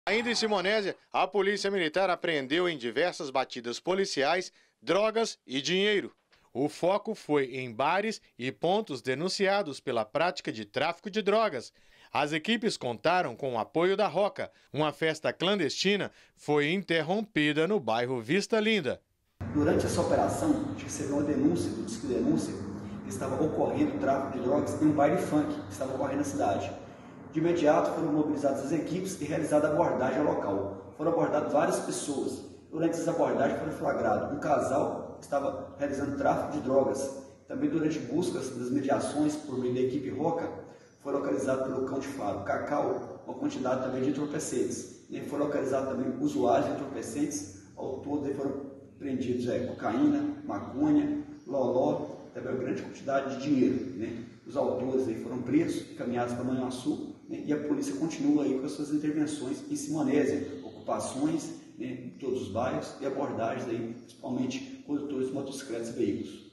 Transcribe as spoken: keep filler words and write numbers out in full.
Ainda em Simonésia, a Polícia Militar apreendeu em diversas batidas policiais drogas e dinheiro. O foco foi em bares e pontos denunciados pela prática de tráfico de drogas. As equipes contaram com o apoio da Roca. Uma festa clandestina foi interrompida no bairro Vista Linda. Durante essa operação, a gente recebeu uma denúncia, do disco de denúncia, que estava ocorrendo tráfico de drogas em um baile funk que estava ocorrendo na cidade. De imediato foram mobilizadas as equipes e realizada a abordagem ao local. Foram abordadas várias pessoas. Durante essa abordagem foi flagrado um casal que estava realizando tráfico de drogas. Também durante buscas das mediações por meio da equipe Roca, foi localizado pelo cão de faro Cacau uma quantidade também de entorpecentes. E foi localizado também usuários de entorpecentes. Ao todo foram prendidos é, cocaína, maconha, loló, também uma grande quantidade de dinheiro. Né? Os autores aí foram presos, encaminhados para Manhuaçu, né? E a polícia continua aí com as suas intervenções em Simonésia, ocupações, né, em todos os bairros e abordagens aí, principalmente condutores de motocicletas e veículos.